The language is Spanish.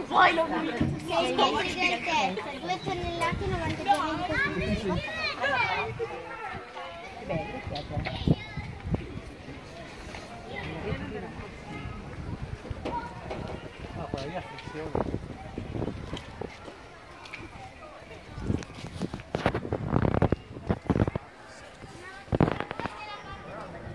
Poi lo vedo. 6 mesi del terzo, 2 tonnellate e 92 kg. Bello, piace. Ah, por ahí a fricción.